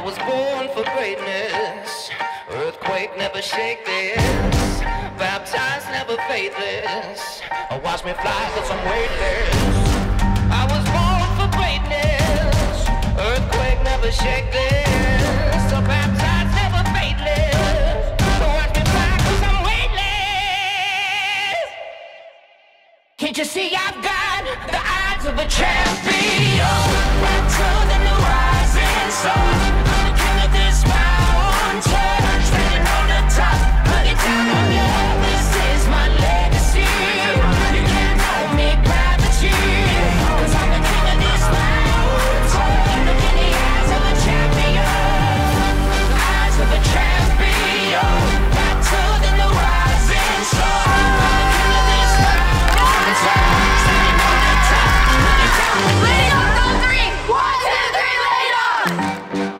was born for greatness. Earthquake, never shake this. Baptized, never faithless. Watch me fly, cause I'm weightless. I was born for greatness. Earthquake, never shake this.